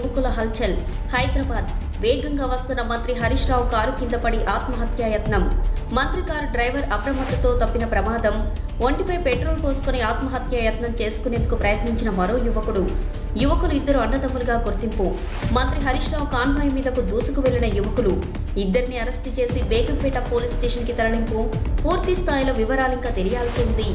యువకుల హల్చల్. హైదరాబాద్ వేగంగా వస్తున్న మంత్రి హరీష్ రావు కారు కింద పడి ఆత్మహత్యా యత్నం. మంత్రి కారు డ్రైవర్ అప్రమత్తతో తప్పిన ప్రమాదం. ఒంటిపై పెట్రోల్ పోసుకుని ఆత్మహత్యా యత్నం చేసుకునేందుకు ప్రయత్నించిన మరో యువకులు ఇద్దరు అన్నదమ్ములుగా గుర్తింపు. మంత్రి హరీష్ రావు కాన్వాయ్ మీదకు దూసుకు వెళ్లిన యువకులు ఇద్దరిని అరెస్టు చేసి బేగంపేట పోలీస్ స్టేషన్ కి తరలింపు. పూర్తి స్థాయిలో వివరాలింకా తెలియాల్సి ఉంది.